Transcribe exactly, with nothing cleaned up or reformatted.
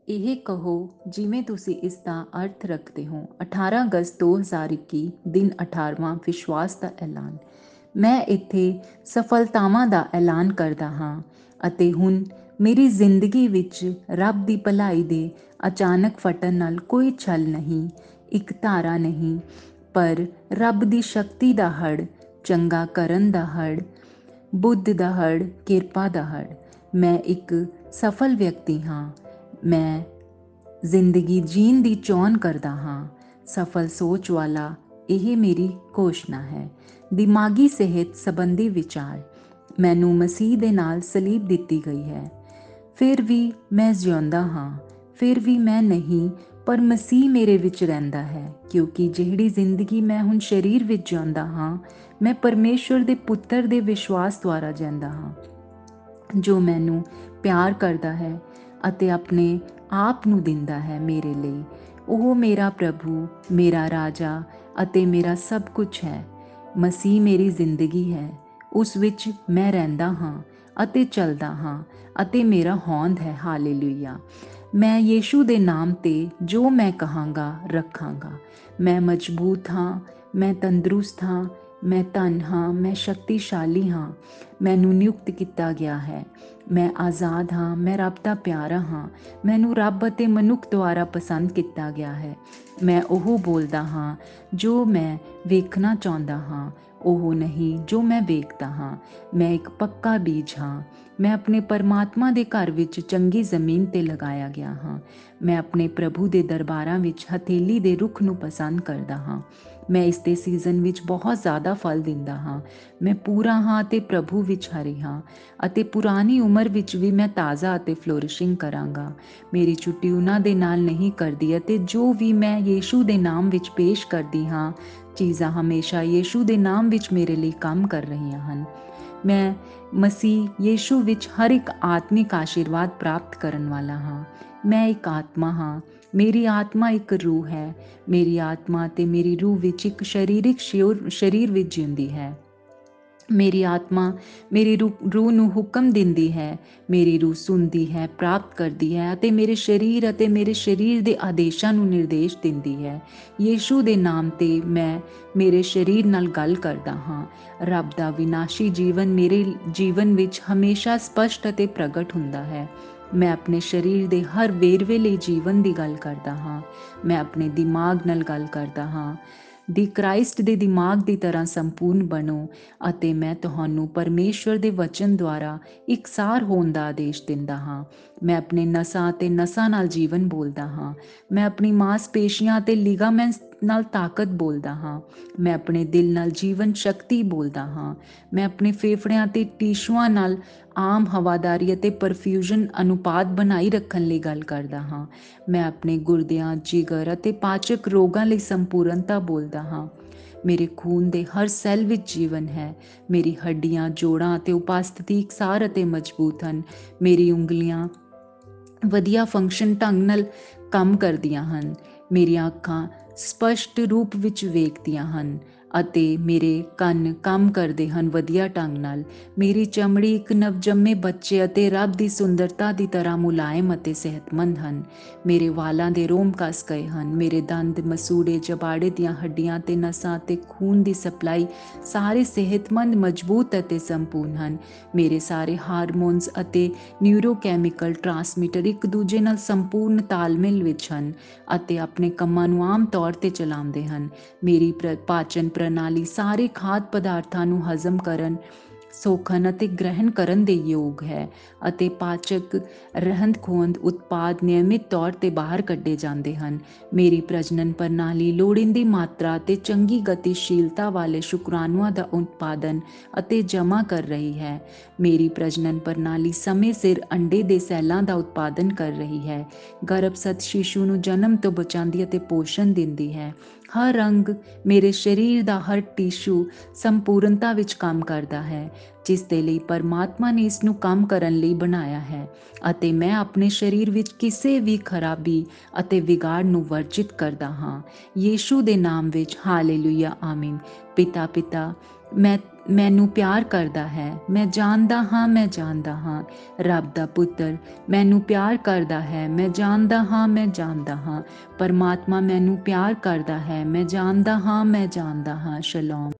ਇਹ ਕਹੋ ਜਿਵੇਂ ਤੁਸੀਂ ਇਸ ਦਾ ਅਰਥ ਰੱਖਦੇ ਹੋ। ਅਠਾਰਾਂ ਅਗਸਤ ਦੋ ਹਜ਼ਾਰ ਇੱਕੀ, ਦਿਨ ਅਠਾਰਵਾਂ, ਵਿਸ਼ਵਾਸ ਦਾ ਐਲਾਨ। ਮੈਂ ਇੱਥੇ ਸਫਲਤਾਵਾਂ ਦਾ ਐਲਾਨ ਕਰਦਾ ਹਾਂ ਅਤੇ ਹੁਣ ਮੇਰੀ ਜ਼ਿੰਦਗੀ ਵਿੱਚ ਰੱਬ ਦੀ ਭਲਾਈ ਦੇ ਅਚਾਨਕ ਫਟਣ ਨਾਲ ਕੋਈ ਛਲ ਨਹੀਂ, ਇੱਕ ਧਾਰਾ ਨਹੀਂ, ਪਰ ਰੱਬ ਦੀ ਸ਼ਕਤੀ ਦਾ ਹੜ੍ਹ, ਚੰਗਾ ਕਰਨ ਦਾ ਹੜ੍ਹ, ਬੁੱਧ ਦਾ ਹੜ੍ਹ, ਕਿਰਪਾ ਦਾ ਹੜ੍ਹ। ਮੈਂ ਇੱਕ ਸਫਲ ਵਿਅਕਤੀ ਹਾਂ। ਮੈਂ ਜ਼ਿੰਦਗੀ ਜੀਣ ਦੀ ਚੋਣ ਕਰਦਾ ਹਾਂ। ਸਫਲ ਸੋਚ ਵਾਲਾ, ਇਹ ਮੇਰੀ ਘੋਸ਼ਣਾ ਹੈ। ਦਿਮਾਗੀ ਸਿਹਤ ਸੰਬੰਧੀ ਵਿਚਾਰ। ਮੈਨੂੰ ਮਸੀਹ ਦੇ ਨਾਲ ਸਲੀਬ ਦਿੱਤੀ ਗਈ ਹੈ। ਫਿਰ ਵੀ ਮੈਂ ਜਿਉਂਦਾ ਹਾਂ। ਫਿਰ ਵੀ ਮੈਂ ਨਹੀਂ, ਪਰ ਮਸੀਹ ਮੇਰੇ ਵਿੱਚ ਰਹਿੰਦਾ ਹੈ, ਕਿਉਂਕਿ ਜਿਹੜੀ ਜ਼ਿੰਦਗੀ ਮੈਂ ਹੁਣ ਸਰੀਰ ਵਿੱਚ ਜਿਉਂਦਾ ਹਾਂ, ਮੈਂ ਪਰਮੇਸ਼ਵਰ ਦੇ ਪੁੱਤਰ ਦੇ ਵਿਸ਼ਵਾਸ ਦੁਆਰਾ ਜਿਉਂਦਾ ਹਾਂ, ਜੋ ਮੈਨੂੰ ਪਿਆਰ ਕਰਦਾ ਹੈ ਅਤੇ ਆਪਣੇ ਆਪ ਨੂੰ ਦਿੰਦਾ ਹੈ ਮੇਰੇ ਲਈ। ਉਹ ਮੇਰਾ ਪ੍ਰਭੂ, ਮੇਰਾ ਰਾਜਾ ਅਤੇ ਮੇਰਾ ਸਭ ਕੁਝ ਹੈ। ਮਸੀਹ ਮੇਰੀ ਜ਼ਿੰਦਗੀ ਹੈ। ਉਸ ਵਿੱਚ ਮੈਂ ਰਹਿੰਦਾ ਹਾਂ ਅਤੇ ਚੱਲਦਾ ਹਾਂ ਅਤੇ ਮੇਰਾ ਹੋਂਦ ਹੈ। ਹਾਲੇਲੂਇਆ। ਮੈਂ ਯੀਸ਼ੂ ਦੇ ਨਾਮ 'ਤੇ ਜੋ ਮੈਂ ਕਹਾਂਗਾ ਰੱਖਾਂਗਾ। ਮੈਂ ਮਜ਼ਬੂਤ ਹਾਂ, ਮੈਂ ਤੰਦਰੁਸਤ ਹਾਂ, ਮੈਂ ਧਨ ਹਾਂ, ਮੈਂ ਸ਼ਕਤੀਸ਼ਾਲੀ ਹਾਂ। ਮੈਨੂੰ ਨਿਯੁਕਤ ਕੀਤਾ ਗਿਆ ਹੈ। ਮੈਂ ਆਜ਼ਾਦ ਹਾਂ, ਮੈਂ ਰੱਬ ਦਾ ਪਿਆਰਾ ਹਾਂ। ਮੈਨੂੰ ਰੱਬ ਅਤੇ ਮਨੁੱਖ ਦੁਆਰਾ ਪਸੰਦ ਕੀਤਾ ਗਿਆ ਹੈ। ਮੈਂ ਉਹ ਬੋਲਦਾ ਹਾਂ ਜੋ ਮੈਂ ਵੇਖਣਾ ਚਾਹੁੰਦਾ ਹਾਂ, ਉਹ ਨਹੀਂ ਜੋ ਮੈਂ ਵੇਖਦਾ ਹਾਂ। ਮੈਂ ਇੱਕ ਪੱਕਾ ਬੀਜ ਹਾਂ। ਮੈਂ ਆਪਣੇ ਪਰਮਾਤਮਾ ਦੇ ਘਰ ਵਿੱਚ ਚੰਗੀ ਜ਼ਮੀਨ 'ਤੇ ਲਗਾਇਆ ਗਿਆ ਹਾਂ। ਮੈਂ ਆਪਣੇ ਪ੍ਰਭੂ ਦੇ ਦਰਬਾਰਾਂ ਵਿੱਚ ਹਥੇਲੀ ਦੇ ਰੁੱਖ ਨੂੰ ਪਸੰਦ ਕਰਦਾ ਹਾਂ। ਮੈਂ ਇਸ ਦੇ ਸੀਜ਼ਨ ਵਿੱਚ ਬਹੁਤ ਜ਼ਿਆਦਾ ਫਲ ਦਿੰਦਾ ਹਾਂ। ਮੈਂ ਪੂਰਾ ਹਾਂ ਅਤੇ ਪ੍ਰਭੂ ਵਿੱਚ ਹਰੀ ਹਾਂ ਅਤੇ ਪੁਰਾਣੀ ਉਮਰ ਵਿੱਚ ਵੀ ਮੈਂ ਤਾਜ਼ਾ ਅਤੇ ਫਲੋਰਿਸ਼ਿੰਗ ਕਰਾਂਗਾ। ਮੇਰੀ ਛੁੱਟੀ ਉਹਨਾਂ ਦੇ ਨਾਲ ਨਹੀਂ ਕਰਦੀ ਅਤੇ ਜੋ ਵੀ ਮੈਂ ਯੀਸ਼ੂ ਦੇ ਨਾਮ ਵਿੱਚ ਪੇਸ਼ ਕਰਦੀ ਹਾਂ, ਚੀਜ਼ਾਂ ਹਮੇਸ਼ਾ ਯੀਸ਼ੂ ਦੇ ਨਾਮ ਵਿੱਚ ਮੇਰੇ ਲਈ ਕੰਮ ਕਰ ਰਹੀਆਂ ਹਨ। ਮੈਂ ਮਸੀਹ ਯੀਸ਼ੂ ਵਿੱਚ ਹਰ ਇੱਕ ਆਤਮਿਕ ਆਸ਼ੀਰਵਾਦ ਪ੍ਰਾਪਤ ਕਰਨ ਵਾਲਾ ਹਾਂ। ਮੈਂ ਇੱਕ ਆਤਮਾ ਹਾਂ। ਮੇਰੀ ਆਤਮਾ ਇੱਕ ਰੂਹ ਹੈ। ਮੇਰੀ ਆਤਮਾ ਅਤੇ ਮੇਰੀ ਰੂਹ ਵਿੱਚ ਇੱਕ ਸਰੀਰਕ ਸ਼ਿਉਰ ਸਰੀਰ ਵਿੱਚ ਜਿਉਂਦੀ ਹੈ। ਮੇਰੀ ਆਤਮਾ ਮੇਰੀ ਰੂਹ ਰੂਹ ਨੂੰ ਹੁਕਮ ਦਿੰਦੀ ਹੈ। ਮੇਰੀ ਰੂਹ ਸੁਣਦੀ ਹੈ, ਪ੍ਰਾਪਤ ਕਰਦੀ ਹੈ ਅਤੇ ਮੇਰੇ ਸਰੀਰ ਅਤੇ ਮੇਰੇ ਸਰੀਰ ਦੇ ਆਦੇਸ਼ਾਂ ਨੂੰ ਨਿਰਦੇਸ਼ ਦਿੰਦੀ ਹੈ। ਯੀਸ਼ੂ ਦੇ ਨਾਮ 'ਤੇ ਮੈਂ ਮੇਰੇ ਸਰੀਰ ਨਾਲ ਗੱਲ ਕਰਦਾ ਹਾਂ। ਰੱਬ ਦਾ ਵਿਨਾਸ਼ੀ ਜੀਵਨ ਮੇਰੇ ਜੀਵਨ ਵਿੱਚ ਹਮੇਸ਼ਾ ਸਪਸ਼ਟ ਅਤੇ ਪ੍ਰਗਟ ਹੁੰਦਾ ਹੈ। ਮੈਂ ਆਪਣੇ ਸਰੀਰ ਦੇ ਹਰ ਵੇਰਵੇ ਲਈ ਜੀਵਨ ਦੀ ਗੱਲ ਕਰਦਾ ਹਾਂ। ਮੈਂ ਆਪਣੇ ਦਿਮਾਗ ਨਾਲ ਗੱਲ ਕਰਦਾ ਹਾਂ। ਦੀ ਕ੍ਰਾਈਸਟ ਦੇ ਦਿਮਾਗ ਦੀ ਤਰ੍ਹਾਂ ਸੰਪੂਰਨ ਬਣੋ ਅਤੇ ਮੈਂ ਤੁਹਾਨੂੰ ਪਰਮੇਸ਼ਵਰ ਦੇ ਵਚਨ ਦੁਆਰਾ ਇਕਸਾਰ ਹੋਣ ਦਾ ਆਦੇਸ਼ ਦਿੰਦਾ ਹਾਂ। ਮੈਂ ਆਪਣੇ ਨਸਾਂ ਅਤੇ ਨਸਾਂ ਨਾਲ ਜੀਵਨ ਬੋਲਦਾ ਹਾਂ। ਮੈਂ ਆਪਣੀ ਮਾਸਪੇਸ਼ੀਆਂ ਅਤੇ ਲਿਗਾਮੈਂਟਸ ਨਾਲ ਤਾਕਤ ਬੋਲਦਾ ਹਾਂ। ਮੈਂ ਆਪਣੇ ਦਿਲ ਨਾਲ ਜੀਵਨ ਸ਼ਕਤੀ ਬੋਲਦਾ ਹਾਂ। ਮੈਂ ਆਪਣੇ ਫੇਫੜਿਆਂ ਅਤੇ ਟਿਸ਼ੂਆਂ ਨਾਲ ਆਮ ਹਵਾਦਾਰੀ ਅਤੇ ਪਰਫਿਊਜ਼ਨ ਅਨੁਪਾਤ ਬਣਾਈ ਰੱਖਣ ਲਈ ਗੱਲ ਕਰਦਾ ਹਾਂ। ਮੈਂ ਆਪਣੇ ਗੁਰਦਿਆਂ, ਜਿਗਰ ਅਤੇ ਪਾਚਕ ਰੋਗਾਂ ਲਈ ਸੰਪੂਰਨਤਾ ਬੋਲਦਾ ਹਾਂ। ਮੇਰੇ ਖੂਨ ਦੇ ਹਰ ਸੈੱਲ ਵਿੱਚ ਜੀਵਨ ਹੈ। ਮੇਰੀ ਹੱਡੀਆਂ, ਜੋੜਾਂ ਅਤੇ ਉਪਸਥਿਤੀ ਇਕਸਾਰ ਅਤੇ ਮਜ਼ਬੂਤ ਹਨ। ਮੇਰੀ ਉਂਗਲੀਆਂ ਵਧੀਆ ਫੰਕਸ਼ਨ ਢੰਗ ਨਾਲ ਕੰਮ ਕਰਦੀਆਂ ਹਨ। ਮੇਰੀਆਂ ਅੱਖਾਂ ਸਪਸ਼ਟ ਰੂਪ ਵਿੱਚ ਵੇਖਦੀਆਂ ਹਨ ਅਤੇ ਮੇਰੇ ਕੰਨ ਕੰਮ ਕਰਦੇ ਹਨ ਵਧੀਆ ਢੰਗ ਨਾਲ। ਮੇਰੀ ਚਮੜੀ ਇੱਕ ਨਵਜੰਮੇ ਬੱਚੇ ਅਤੇ ਰੱਬ ਦੀ ਸੁੰਦਰਤਾ ਦੀ ਤਰ੍ਹਾਂ ਮੁਲਾਇਮ ਅਤੇ ਸਿਹਤਮੰਦ ਹਨ। ਮੇਰੇ ਵਾਲਾਂ ਦੇ ਰੋਮ ਕੱਸ ਗਏ ਹਨ। ਮੇਰੇ ਦੰਦ, ਮਸੂੜੇ, ਜਬਾੜੇ ਦੀਆਂ ਹੱਡੀਆਂ ਅਤੇ ਨਸਾਂ ਅਤੇ ਖੂਨ ਦੀ ਸਪਲਾਈ ਸਾਰੇ ਸਿਹਤਮੰਦ, ਮਜ਼ਬੂਤ ਅਤੇ ਸੰਪੂਰਨ ਹਨ। ਮੇਰੇ ਸਾਰੇ ਹਾਰਮੋਨਸ ਅਤੇ ਨਿਊਰੋਕੈਮੀਕਲ ਟਰਾਂਸਮਿਟਰ ਇੱਕ ਦੂਜੇ ਨਾਲ ਸੰਪੂਰਨ ਤਾਲਮੇਲ ਵਿੱਚ ਹਨ ਅਤੇ ਆਪਣੇ ਕੰਮਾਂ ਨੂੰ ਆਮ ਤੌਰ 'ਤੇ ਚਲਾਉਂਦੇ ਹਨ। ਮੇਰੀ ਪ੍ਰ ਪਾਚਨ ਪ੍ਰਣਾਲੀ ਸਾਰੇ ਖਾਦ ਪਦਾਰਥਾਂ ਨੂੰ ਹਜ਼ਮ ਕਰਨ, ਸੋਖਣ ਅਤੇ ਗ੍ਰਹਿਣ ਕਰਨ ਦੇ ਯੋਗ ਹੈ ਅਤੇ ਪਾਚਕ ਰਹਿੰਦ-ਖੂੰਹਦ ਉਤਪਾਦ ਨਿਯਮਿਤ ਤੌਰ 'ਤੇ ਬਾਹਰ ਕੱਢੇ ਜਾਂਦੇ ਹਨ। ਮੇਰੀ ਪ੍ਰਜਨਨ ਪ੍ਰਣਾਲੀ ਲੋੜੀਂਦੀ ਮਾਤਰਾ ਅਤੇ ਚੰਗੀ ਗਤੀਸ਼ੀਲਤਾ ਵਾਲੇ ਸ਼ੁਕਰਾਣੂਆਂ ਦਾ ਉਤਪਾਦਨ ਅਤੇ ਜਮ੍ਹਾਂ ਕਰ ਰਹੀ ਹੈ। ਮੇਰੀ ਪ੍ਰਜਨਨ ਪ੍ਰਣਾਲੀ ਸਮੇਂ ਸਿਰ ਅੰਡੇ ਦੇ ਸੈੱਲਾਂ ਦਾ ਉਤਪਾਦਨ ਕਰ ਰਹੀ ਹੈ, ਗਰਭਸਥ ਸ਼ੀਸ਼ੂ ਨੂੰ ਜਨਮ ਤੋਂ ਬਚਾਉਂਦੀ ਅਤੇ ਪੋਸ਼ਣ ਦਿੰਦੀ ਹੈ। ਹਰ ਅੰਗ, ਮੇਰੇ ਸਰੀਰ ਦਾ ਹਰ ਟਿਸ਼ੂ ਸੰਪੂਰਨਤਾ ਵਿੱਚ ਕੰਮ ਕਰਦਾ ਹੈ, ਜਿਸ ਦੇ ਲਈ ਪਰਮਾਤਮਾ ਨੇ ਇਸ ਨੂੰ ਕੰਮ ਕਰਨ ਲਈ ਬਣਾਇਆ ਹੈ ਅਤੇ ਮੈਂ ਆਪਣੇ ਸਰੀਰ ਵਿੱਚ ਕਿਸੇ ਵੀ ਖਰਾਬੀ ਅਤੇ ਵਿਗਾੜ ਨੂੰ ਵਰਜਿਤ ਕਰਦਾ ਹਾਂ। ਯੀਸ਼ੂ ਦੇ ਨਾਮ ਵਿੱਚ ਹਾਲੇਲੂਇਆ, ਆਮੀਨ। ਪਿਤਾ ਪਿਤਾ ਮੈਂ ਮੈਨੂੰ ਪਿਆਰ ਕਰਦਾ ਹੈ। ਮੈਂ ਜਾਣਦਾ ਹਾਂ, ਮੈਂ ਜਾਣਦਾ ਹਾਂ। ਰੱਬ ਦਾ ਪੁੱਤਰ ਮੈਨੂੰ ਪਿਆਰ ਕਰਦਾ ਹੈ। ਮੈਂ ਜਾਣਦਾ ਹਾਂ, ਮੈਂ ਜਾਣਦਾ ਹਾਂ। ਪਰਮਾਤਮਾ ਮੈਨੂੰ ਪਿਆਰ ਕਰਦਾ ਹੈ। ਮੈਂ ਜਾਣਦਾ ਹਾਂ, ਮੈਂ ਜਾਣਦਾ ਹਾਂ। ਸ਼ਲੋਮ।